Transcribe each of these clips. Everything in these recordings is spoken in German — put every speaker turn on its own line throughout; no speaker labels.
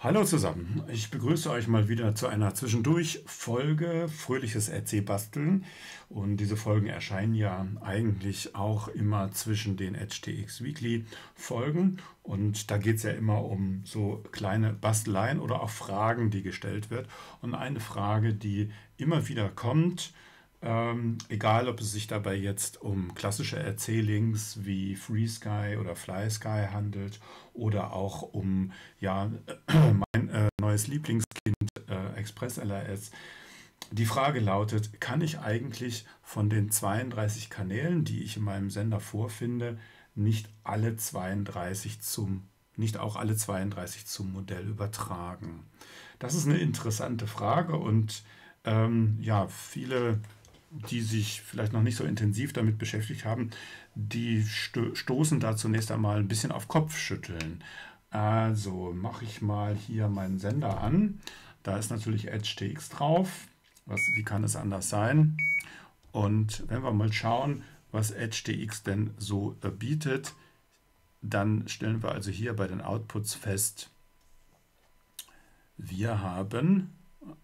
Hallo zusammen, ich begrüße euch mal wieder zu einer Zwischendurch-Folge Fröhliches RC-Basteln. Und diese Folgen erscheinen ja eigentlich auch immer zwischen den EdgeTX Weekly-Folgen. Und da geht es ja immer um so kleine Basteleien oder auch Fragen, die gestellt wird. Und eine Frage, die immer wieder kommt, egal ob es sich dabei jetzt um klassische RC-Links wie FreeSky oder FlySky handelt oder auch um ja, mein neues Lieblingskind Express LRS. Die Frage lautet, kann ich eigentlich von den 32 Kanälen, die ich in meinem Sender vorfinde, nicht auch alle 32 zum Modell übertragen? Das ist eine interessante Frage und ja, viele, die sich vielleicht noch nicht so intensiv damit beschäftigt haben, die stoßen da zunächst einmal ein bisschen auf Kopfschütteln. Also mache ich mal hier meinen Sender an. Da ist natürlich EdgeTX drauf. Wie kann es anders sein? Und wenn wir mal schauen, was EdgeTX denn so bietet, dann stellen wir also hier bei den Outputs fest, wir haben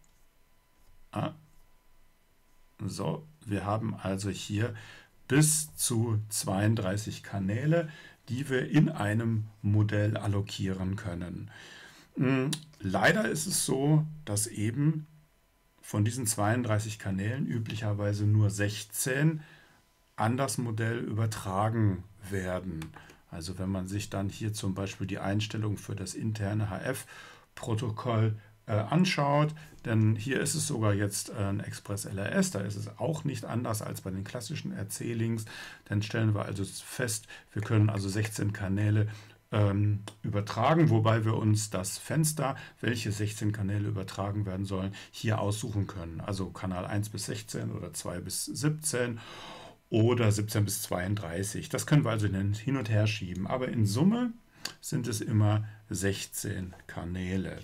wir haben also hier bis zu 32 Kanäle, die wir in einem Modell allokieren können. Leider ist es so, dass eben von diesen 32 Kanälen üblicherweise nur 16 an das Modell übertragen werden. Also wenn man sich dann hier zum Beispiel die Einstellung für das interne HF-Protokoll anschaut, denn hier ist es sogar jetzt ein Express LRS, da ist es auch nicht anders als bei den klassischen RC-Links. Dann stellen wir also fest, wir können also 16 Kanäle übertragen, wobei wir uns das Fenster, welche 16 Kanäle übertragen werden sollen, hier aussuchen können. Also Kanal 1 bis 16 oder 2 bis 17 oder 17 bis 32. Das können wir also hin und her schieben, aber in Summe sind es immer 16 Kanäle.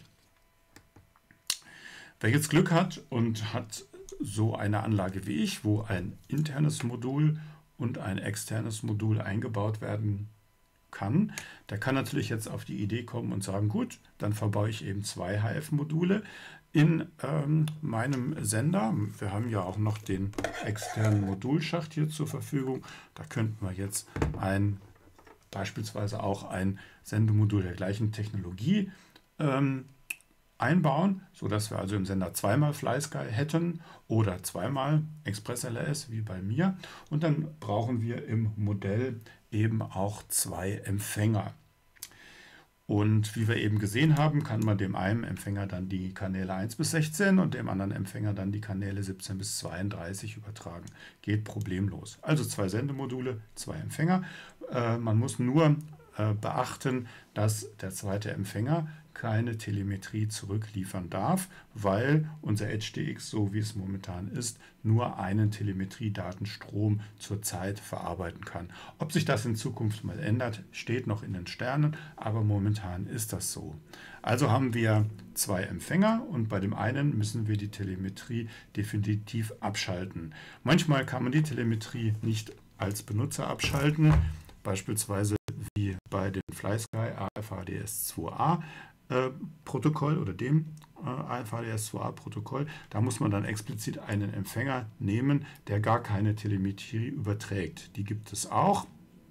Wer jetzt Glück hat und hat so eine Anlage wie ich, wo ein internes Modul und ein externes Modul eingebaut werden kann, der kann natürlich jetzt auf die Idee kommen und sagen, gut, dann verbaue ich eben 2 HF-Module in meinem Sender. Wir haben ja auch noch den externen Modulschacht hier zur Verfügung. Da könnten wir jetzt beispielsweise auch ein Sendemodul der gleichen Technologie einbauen, sodass wir also im Sender zweimal FlySky hätten oder zweimal Express LRS wie bei mir. Und dann brauchen wir im Modell eben auch 2 Empfänger. Und wie wir eben gesehen haben, kann man dem einen Empfänger dann die Kanäle 1 bis 16 und dem anderen Empfänger dann die Kanäle 17 bis 32 übertragen. Geht problemlos. Also 2 Sendemodule, 2 Empfänger. Man muss nur beachten, dass der zweite Empfänger keine Telemetrie zurückliefern darf, weil unser EdgeTX, so wie es momentan ist, nur einen Telemetriedatenstrom zurzeit verarbeiten kann. Ob sich das in Zukunft mal ändert, steht noch in den Sternen, aber momentan ist das so. Also haben wir 2 Empfänger und bei dem einen müssen wir die Telemetrie definitiv abschalten. Manchmal kann man die Telemetrie nicht als Benutzer abschalten, beispielsweise wie bei dem FlySky AFHDS2A Protokoll oder dem AFHDS2A-Protokoll. Da muss man dann explizit einen Empfänger nehmen, der gar keine Telemetrie überträgt. Die gibt es auch.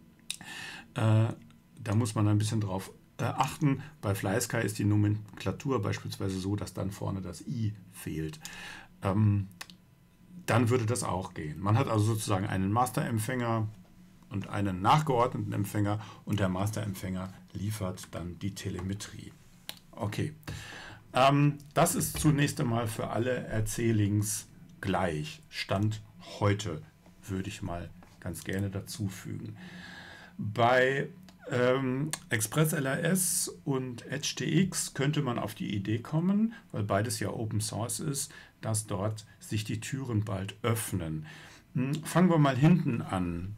Da muss man ein bisschen drauf achten. Bei FlySky ist die Nomenklatur beispielsweise so, dass dann vorne das I fehlt. Dann würde das auch gehen. Man hat also sozusagen einen Masterempfänger und einen nachgeordneten Empfänger und der Masterempfänger liefert dann die Telemetrie. Okay, das ist zunächst einmal für alle RC-Links gleich. Stand heute würde ich mal ganz gerne dazu fügen. Bei Express LRS und EdgeTX könnte man auf die Idee kommen, weil beides ja Open Source ist, dass dort sich die Türen bald öffnen. Fangen wir mal hinten an.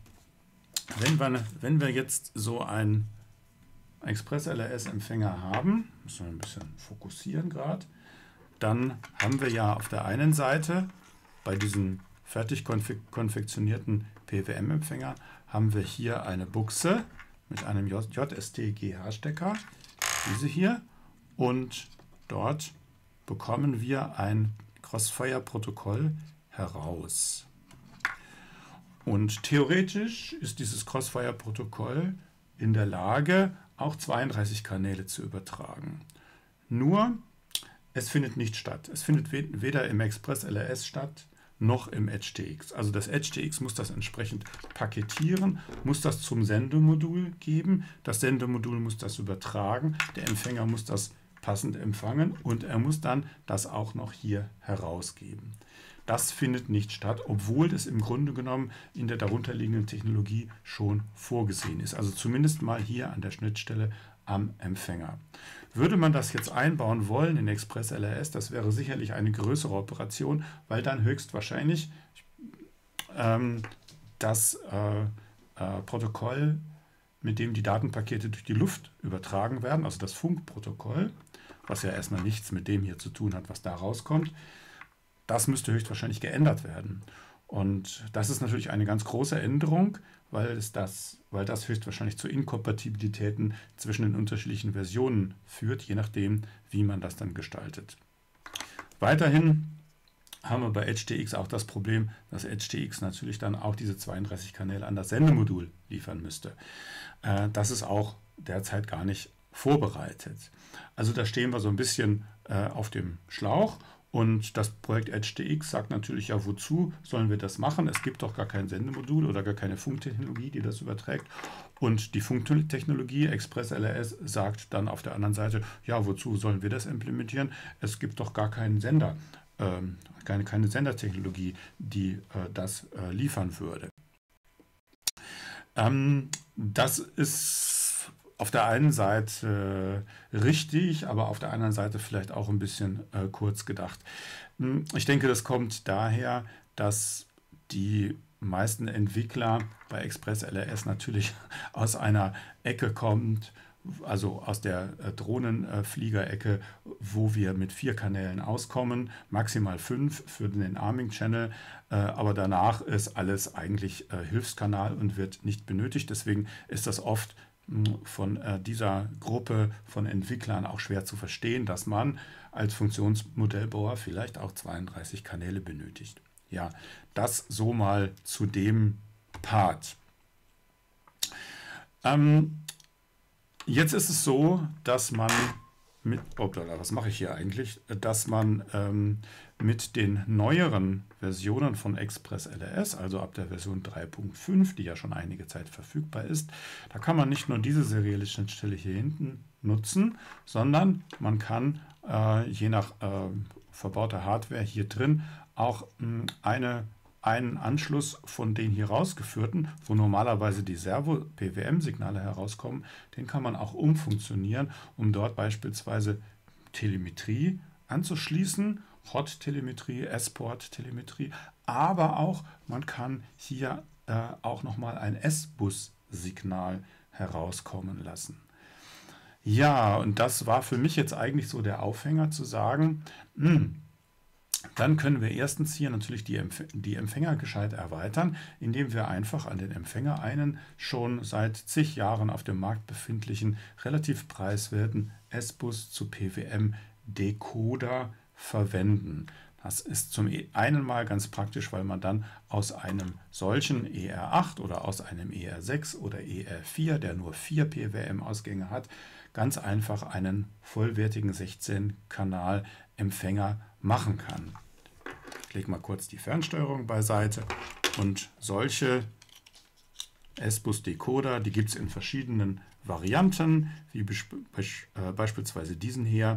Wenn wir jetzt so ein Express LRS Empfänger haben, müssen wir ein bisschen fokussieren gerade, dann haben wir ja auf der einen Seite bei diesen fertig konfektionierten PWM-Empfänger haben wir hier eine Buchse mit einem JST-GH-Stecker, diese hier, und dort bekommen wir ein Crossfire-Protokoll heraus. Und theoretisch ist dieses Crossfire-Protokoll in der Lage, auch 32 Kanäle zu übertragen. Nur, es findet nicht statt. Es findet weder im Express-LRS statt, noch im EdgeTX. Also das EdgeTX muss das entsprechend paketieren, muss das zum Sendemodul geben. Das Sendemodul muss das übertragen. Der Empfänger muss das passend empfangen und er muss dann das auch noch hier herausgeben. Das findet nicht statt, obwohl es im Grunde genommen in der darunterliegenden Technologie schon vorgesehen ist. Also zumindest mal hier an der Schnittstelle am Empfänger. Würde man das jetzt einbauen wollen in Express LRS, das wäre sicherlich eine größere Operation, weil dann höchstwahrscheinlich das Protokoll, mit dem die Datenpakete durch die Luft übertragen werden, also das Funkprotokoll, was ja erstmal nichts mit dem hier zu tun hat, was da rauskommt, das müsste höchstwahrscheinlich geändert werden. Und das ist natürlich eine ganz große Änderung, weil das höchstwahrscheinlich zu Inkompatibilitäten zwischen den unterschiedlichen Versionen führt, je nachdem, wie man das dann gestaltet. Weiterhin haben wir bei EdgeTX auch das Problem, dass EdgeTX natürlich dann auch diese 32 Kanäle an das Sendemodul liefern müsste. Das ist auch derzeit gar nicht vorbereitet. Also da stehen wir so ein bisschen auf dem Schlauch. Und das Projekt EdgeTX sagt natürlich, ja, wozu sollen wir das machen? Es gibt doch gar kein Sendemodul oder gar keine Funktechnologie, die das überträgt. Und die Funktechnologie, Express LRS, sagt dann auf der anderen Seite, ja, wozu sollen wir das implementieren? Es gibt doch gar keinen Sender, keine Sendertechnologie, die das liefern würde. Das ist auf der einen Seite richtig, aber auf der anderen Seite vielleicht auch ein bisschen kurz gedacht. Ich denke, das kommt daher, dass die meisten Entwickler bei Express LRS natürlich aus einer Ecke kommt, also aus der Drohnenfliegerecke, wo wir mit 4 Kanälen auskommen, maximal 5 für den Arming-Channel, aber danach ist alles eigentlich Hilfskanal und wird nicht benötigt. Deswegen ist das oft von dieser Gruppe von Entwicklern auch schwer zu verstehen, dass man als Funktionsmodellbauer vielleicht auch 32 Kanäle benötigt. Ja, das so mal zu dem Part. Jetzt ist es so, dass man mit, was mache ich hier eigentlich? Dass man mit den neueren Versionen von Express LRS, also ab der Version 3.5, die ja schon einige Zeit verfügbar ist, da kann man nicht nur diese serielle Schnittstelle hier hinten nutzen, sondern man kann je nach verbauter Hardware hier drin auch einen Anschluss von den hier rausgeführten, wo normalerweise die Servo-PWM-Signale herauskommen, den kann man auch umfunktionieren, um dort beispielsweise Telemetrie anzuschließen, Hot-Telemetrie, S-Port-Telemetrie, aber auch man kann hier auch nochmal ein S-Bus-Signal herauskommen lassen. Ja, und das war für mich jetzt eigentlich so der Aufhänger zu sagen, dann können wir erstens hier natürlich die Empfänger gescheit erweitern, indem wir einfach an den Empfänger einen schon seit zig Jahren auf dem Markt befindlichen, relativ preiswerten S-Bus zu PWM-Decoder verwenden. Das ist zum einen mal ganz praktisch, weil man dann aus einem solchen ER8 oder aus einem ER6 oder ER4, der nur 4 PWM-Ausgänge hat, ganz einfach einen vollwertigen 16-Kanal-Empfänger machen kann. Ich lege mal kurz die Fernsteuerung beiseite und solche S-Bus-Decoder, die gibt es in verschiedenen Varianten, wie beispielsweise diesen hier.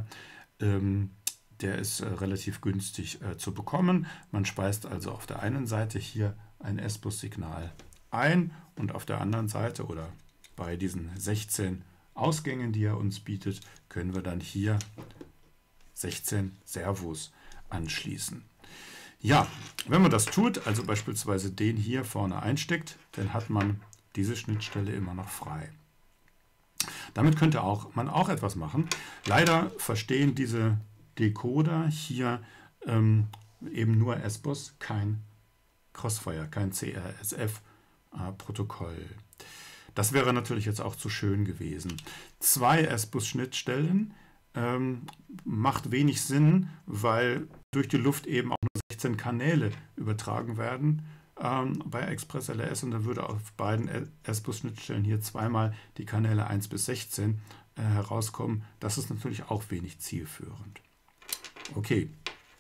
Der ist relativ günstig zu bekommen. Man speist also auf der einen Seite hier ein S-Bus-Signal ein und auf der anderen Seite oder bei diesen 16 Ausgängen, die er uns bietet, können wir dann hier 16 Servos anschließen. Ja, wenn man das tut, also beispielsweise den hier vorne einsteckt, dann hat man diese Schnittstelle immer noch frei. Damit könnte man auch etwas machen. Leider verstehen diese Decoder hier eben nur S-Bus, kein Crossfire, kein CRSF-Protokoll. Das wäre natürlich jetzt auch zu schön gewesen. 2 S-Bus-Schnittstellen macht wenig Sinn, weil durch die Luft eben auch nur 16 Kanäle übertragen werden bei ExpressLRS, und da würde auf beiden S-Bus-Schnittstellen hier zweimal die Kanäle 1 bis 16 herauskommen. Das ist natürlich auch wenig zielführend. Okay.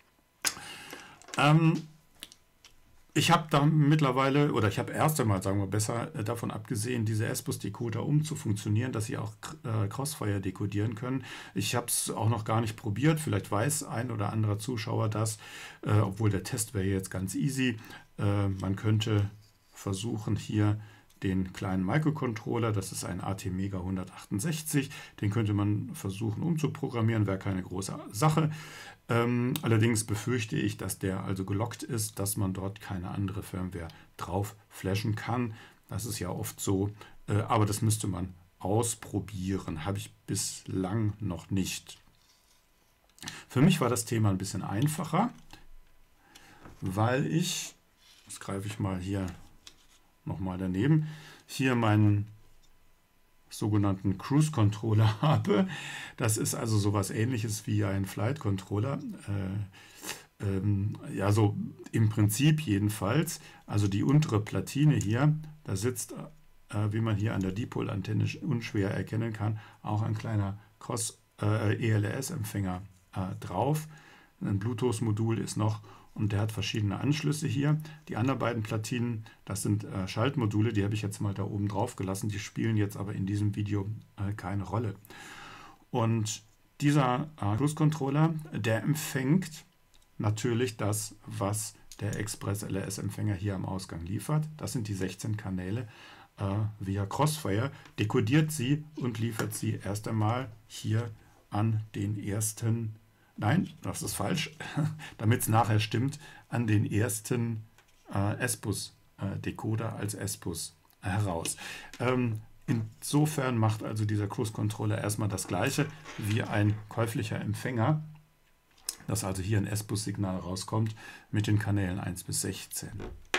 Ich habe da mittlerweile, oder ich habe erst einmal, sagen wir besser, davon abgesehen, diese S-Bus-Decoder umzufunktionieren, dass sie auch Crossfire dekodieren können. Ich habe es auch noch gar nicht probiert. Vielleicht weiß ein oder anderer Zuschauer das, obwohl der Test wäre jetzt ganz easy. Man könnte versuchen, hier den kleinen Microcontroller, das ist ein ATmega 168, den könnte man versuchen umzuprogrammieren, wäre keine große Sache. Allerdings befürchte ich, dass der also gelockt ist, dass man dort keine andere Firmware drauf flashen kann. Das ist ja oft so, aber das müsste man ausprobieren. Habe ich bislang noch nicht. Für mich war das Thema ein bisschen einfacher, weil ich, das greife ich mal hier nochmal daneben, hier meinen sogenannten Cruise Controller habe. Das ist also sowas Ähnliches wie ein Flight Controller. Ja, so im Prinzip jedenfalls. Also die untere Platine hier, da sitzt, wie man hier an der Dipol-Antenne unschwer erkennen kann, auch ein kleiner ELRS-Empfänger drauf. Ein Bluetooth-Modul ist noch, und der hat verschiedene Anschlüsse hier. Die anderen beiden Platinen, das sind Schaltmodule, die habe ich jetzt mal da oben drauf gelassen. Die spielen jetzt aber in diesem Video keine Rolle. Und dieser Cruise Controller, der empfängt natürlich das, was der ExpressLRS-Empfänger hier am Ausgang liefert. Das sind die 16 Kanäle via Crossfire, dekodiert sie und liefert sie erst einmal hier an den ersten. Nein, das ist falsch, damit es nachher stimmt, an den ersten S-Bus-Decoder als S-Bus heraus. Insofern macht also dieser Cruise Controller erstmal das gleiche wie ein käuflicher Empfänger, dass also hier ein S-Bus-Signal rauskommt mit den Kanälen 1 bis 16.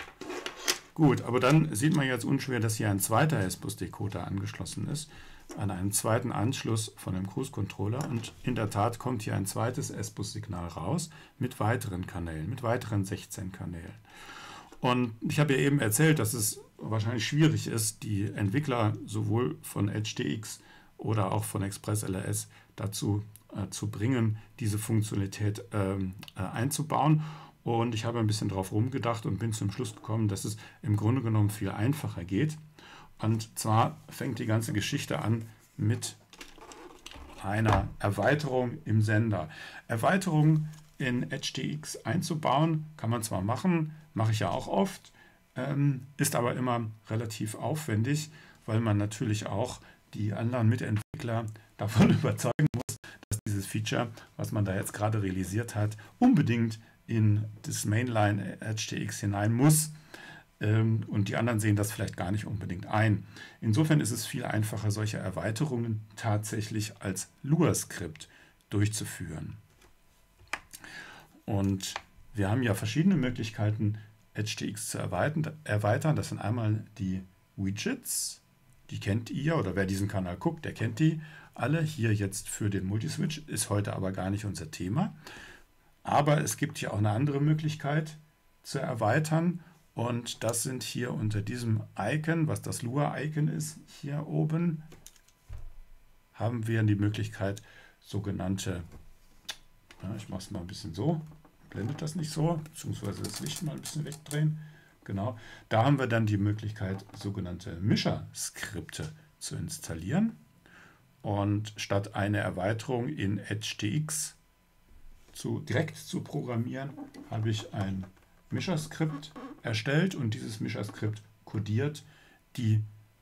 Gut, aber dann sieht man jetzt unschwer, dass hier ein zweiter S-Bus-Decoder angeschlossen ist, an einen zweiten Anschluss von dem Cruise Controller, und in der Tat kommt hier ein zweites S-Bus-Signal raus mit weiteren Kanälen, mit weiteren 16 Kanälen. Und ich habe ja eben erzählt, dass es wahrscheinlich schwierig ist, die Entwickler sowohl von HTX oder auch von ExpressLRS dazu zu bringen, diese Funktionalität einzubauen. Und ich habe ein bisschen drauf rumgedacht und bin zum Schluss gekommen, dass es im Grunde genommen viel einfacher geht. Und zwar fängt die ganze Geschichte an mit einer Erweiterung im Sender. Erweiterung in HTX einzubauen, kann man zwar machen, mache ich ja auch oft, ist aber immer relativ aufwendig, weil man natürlich auch die anderen Mitentwickler davon überzeugen muss, dass dieses Feature, was man da jetzt gerade realisiert hat, unbedingt in das Mainline HTX hinein muss. Und die anderen sehen das vielleicht gar nicht unbedingt ein. Insofern ist es viel einfacher, solche Erweiterungen tatsächlich als Lua-Skript durchzuführen. Und wir haben ja verschiedene Möglichkeiten, HTX zu erweitern. Das sind einmal die Widgets, die kennt ihr, oder wer diesen Kanal guckt, der kennt die alle. Hier jetzt für den Multiswitch, ist heute aber gar nicht unser Thema. Aber es gibt hier auch eine andere Möglichkeit zu erweitern. Und das sind hier unter diesem Icon, was das Lua-Icon ist, hier oben, haben wir die Möglichkeit, sogenannte, ja, ich mache es mal ein bisschen so, blendet das nicht so, beziehungsweise das Licht mal ein bisschen wegdrehen. Genau, da haben wir dann die Möglichkeit, sogenannte Mischer-Skripte zu installieren. Und statt eine Erweiterung in HTX direkt zu programmieren, habe ich ein Mischerskript erstellt, und dieses Mischerskript kodiert die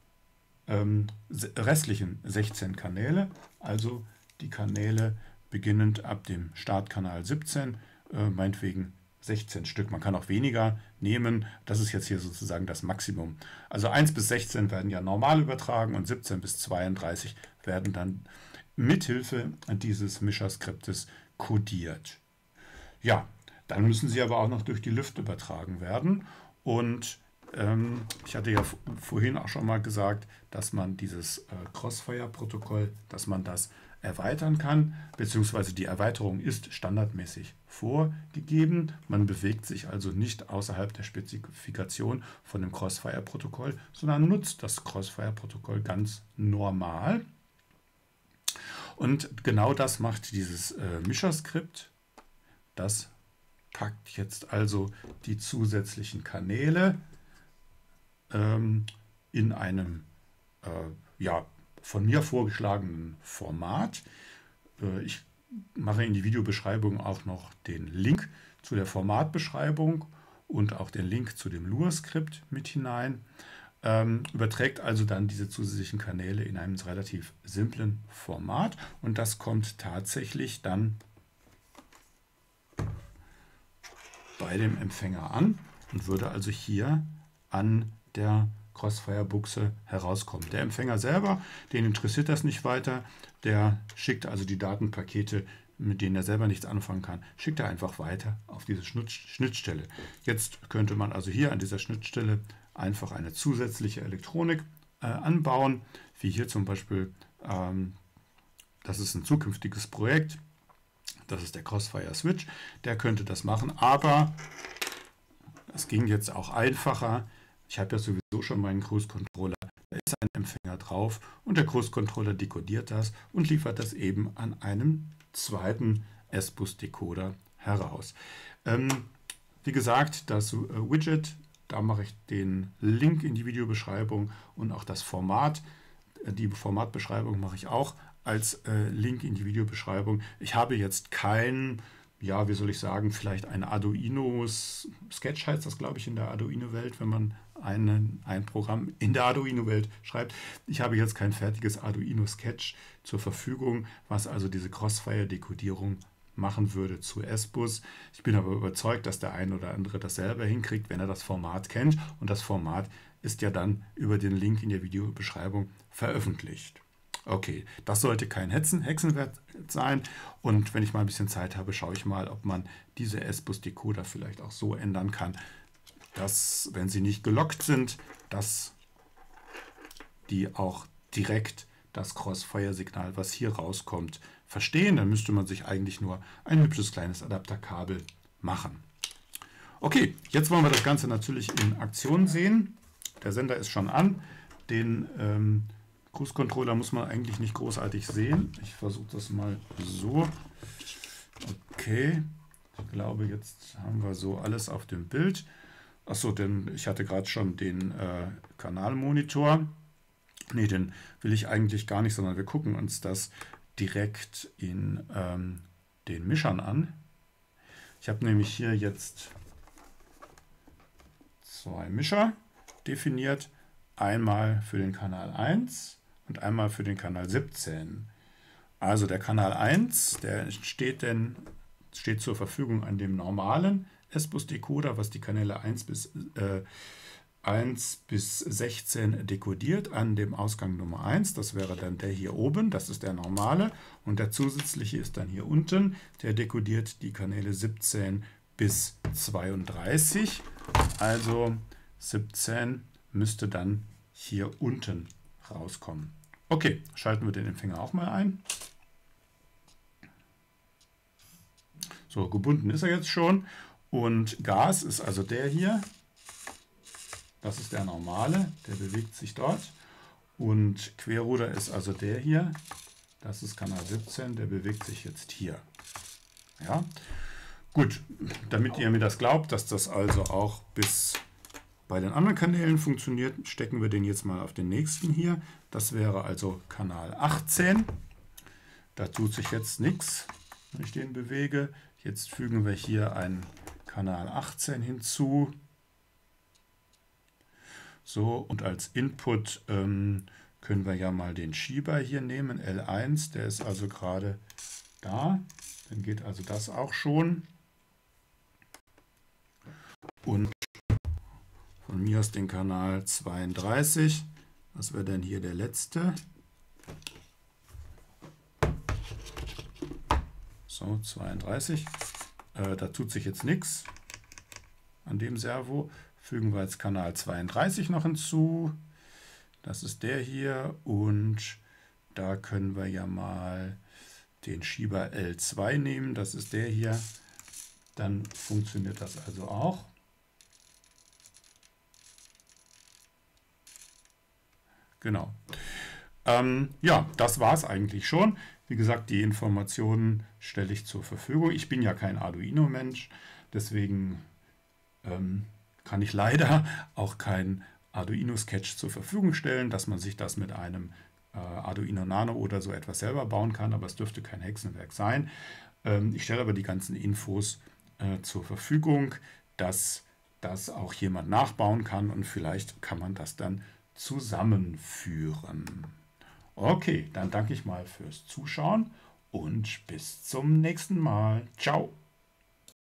restlichen 16 Kanäle, also die Kanäle beginnend ab dem Startkanal 17, meinetwegen 16 Stück. Man kann auch weniger nehmen, das ist jetzt hier sozusagen das Maximum. Also 1 bis 16 werden ja normal übertragen und 17 bis 32 werden dann mithilfe dieses Mischerskriptes kodiert. Ja, dann müssen sie aber auch noch durch die Lüfte übertragen werden, und Ich hatte ja vorhin auch schon mal gesagt, dass man dieses Crossfire-Protokoll, dass man das erweitern kann, beziehungsweise die Erweiterung ist standardmäßig vorgegeben. Man bewegt sich also nicht außerhalb der Spezifikation von dem Crossfire-Protokoll, sondern nutzt das Crossfire-Protokoll ganz normal. Und genau das macht dieses Mischer-Skript. Das packt jetzt also die zusätzlichen Kanäle in einem ja, von mir vorgeschlagenen Format. Ich mache in die Videobeschreibung auch noch den Link zu der Formatbeschreibung und auch den Link zu dem Lua-Skript mit hinein. Überträgt also dann diese zusätzlichen Kanäle in einem relativ simplen Format und das kommt tatsächlich dann bei dem Empfänger an und würde also hier an der Crossfire-Buchse herauskommen. Der Empfänger selber, den interessiert das nicht weiter, der schickt also die Datenpakete, mit denen er selber nichts anfangen kann, schickt er einfach weiter auf diese Schnittstelle. Jetzt könnte man also hier an dieser Schnittstelle einfach eine zusätzliche Elektronik anbauen, wie hier zum Beispiel, das ist ein zukünftiges Projekt, das ist der Crossfire Switch, der könnte das machen, aber es ging jetzt auch einfacher. Ich habe ja sowieso schon meinen Cruise Controller, da ist ein Empfänger drauf und der Cruise Controller dekodiert das und liefert das eben an einem zweiten S-Bus Decoder heraus. Wie gesagt, das Widget, da mache ich den Link in die Videobeschreibung und auch das Format. Die Formatbeschreibung mache ich auch als Link in die Videobeschreibung. Ich habe jetzt kein, ja, wie soll ich sagen, vielleicht ein Arduino Sketch heißt das, glaube ich, in der Arduino-Welt, wenn man ein Programm in der Arduino-Welt schreibt. Ich habe jetzt kein fertiges Arduino Sketch zur Verfügung, was also diese Crossfire-Dekodierung machen würde zu S-Bus. Ich bin aber überzeugt, dass der ein oder andere das selber hinkriegt, wenn er das Format kennt. Und das Format ist ja dann über den Link in der Videobeschreibung veröffentlicht. Okay, das sollte kein Hexenwerk sein. Und wenn ich mal ein bisschen Zeit habe, schaue ich mal, ob man diese S-Bus-Decoder vielleicht auch so ändern kann, dass, wenn sie nicht gelockt sind, dass die auch direkt das Crossfire-Signal, was hier rauskommt, verstehen. Dann müsste man sich eigentlich nur ein hübsches kleines Adapterkabel machen. Okay, jetzt wollen wir das Ganze natürlich in Aktion sehen. Der Sender ist schon an. Den Cruise Controller muss man eigentlich nicht großartig sehen. Ich versuche das mal so. Okay, ich glaube, jetzt haben wir so alles auf dem Bild. Achso, denn ich hatte gerade schon den Kanalmonitor. Ne, den will ich eigentlich gar nicht, sondern wir gucken uns das direkt in den Mischern an. Ich habe nämlich hier jetzt zwei Mischer definiert. Einmal für den Kanal 1 und einmal für den Kanal 17. Also der Kanal 1, der steht zur Verfügung an dem normalen S-Bus-Decoder, was die Kanäle 1 bis 16 dekodiert an dem Ausgang Nummer 1. Das wäre dann der hier oben, das ist der normale. Und der zusätzliche ist dann hier unten. Der dekodiert die Kanäle 17 bis 32. Also 17 müsste dann hier unten rauskommen. Okay, schalten wir den Empfänger auch mal ein. So, gebunden ist er jetzt schon. Und Gas ist also der hier. Das ist der normale, der bewegt sich dort. Und Querruder ist also der hier. Das ist Kanal 17, der bewegt sich jetzt hier. Ja, gut, damit ihr mir das glaubt, dass das also auch bis bei den anderen Kanälen funktioniert, stecken wir den jetzt mal auf den nächsten hier. Das wäre also Kanal 18. Da tut sich jetzt nichts, wenn ich den bewege. Jetzt fügen wir hier einen Kanal 18 hinzu. So, und als Input können wir ja mal den Schieber hier nehmen, L1, der ist also gerade da. Dann geht also das auch schon. Und von mir aus den Kanal 32. Was wäre denn hier der letzte? So, 32. Da tut sich jetzt nichts an dem Servo. Fügen wir jetzt Kanal 32 noch hinzu. Das ist der hier und da können wir ja mal den Schieber L2 nehmen. Das ist der hier. Dann funktioniert das also auch. Genau. Ja, das war es eigentlich schon. Wie gesagt, die Informationen stelle ich zur Verfügung. Ich bin ja kein Arduino-Mensch, deswegen kann ich leider auch kein Arduino-Sketch zur Verfügung stellen, dass man sich das mit einem Arduino Nano oder so etwas selber bauen kann, aber es dürfte kein Hexenwerk sein. Ich stelle aber die ganzen Infos zur Verfügung, dass das auch jemand nachbauen kann und vielleicht kann man das dann zusammenführen. Okay, dann danke ich mal fürs Zuschauen und bis zum nächsten Mal. Ciao.